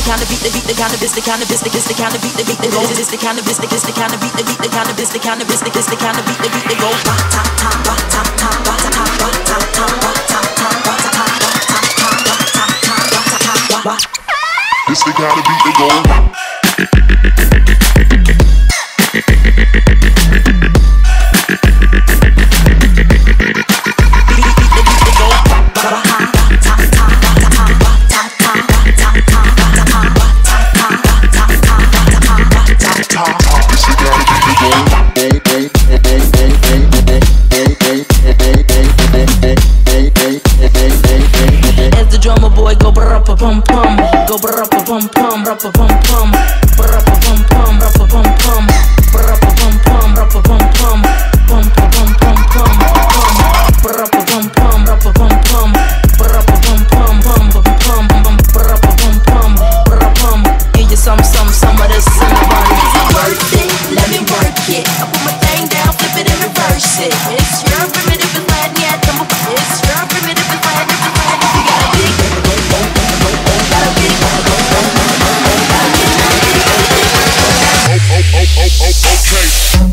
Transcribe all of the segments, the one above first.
kind of beat, the beat, the kind of beat, the kind of beat, the kind of beat, the beat, the roll. It's the kind of beat, the kind of beat, the beat, the kind of beat, the kind of beat, the kind of beat, the beat, the roll. It's the kind of beat that go. As the drummer boy go bum pum, go bum pum, pum pum pum, pum pum pum, pum pum pum, pum pum pum, pum pum pum, pum pum pum. Give you some of this in the body. Worth it, let me work it. I put my thing down, flip it and reverse it. It's your primitive, it's Latin, yeah, it's your primitive, it's Latin, it's Latin. You got a big, got a big, Okay.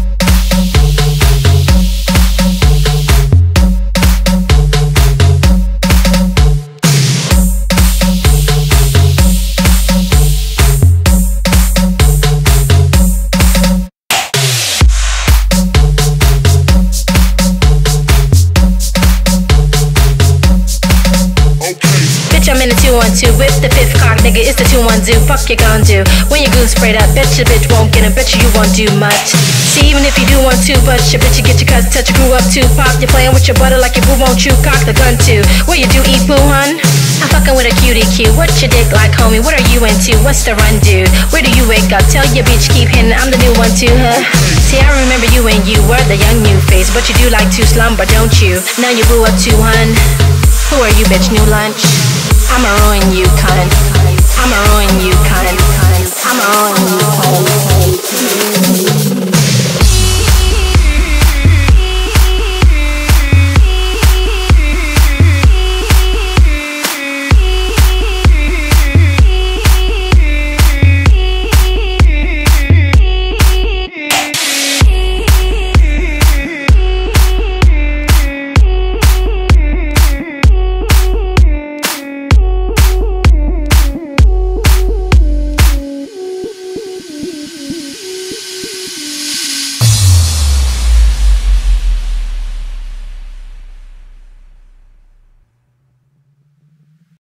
I'm in the 212, whip the fifth cock, nigga, it's the 212. Fuck you gon' do when your goose sprayed up? Bet your bitch won't get it, bet you won't do much. See, even if you do want to, but your bitch, you get your cousin, touch your crew up too. Pop, you playing with your butter like your boo won't you cock the gun too. What you do, eat poo, hun? I'm fucking with a cutie cue. What your dick like, homie? What are you into? What's the run, dude? Where do you wake up? Tell your bitch keep hitting, I'm the new one too, huh? See, I remember you when you were the young new face, but you do like to slumber, don't you? Now you boo up too, hun. Who are you, bitch? New lunch? I'ma ruin you, cunt. I'ma ruin you, cunt. I'ma ruin you.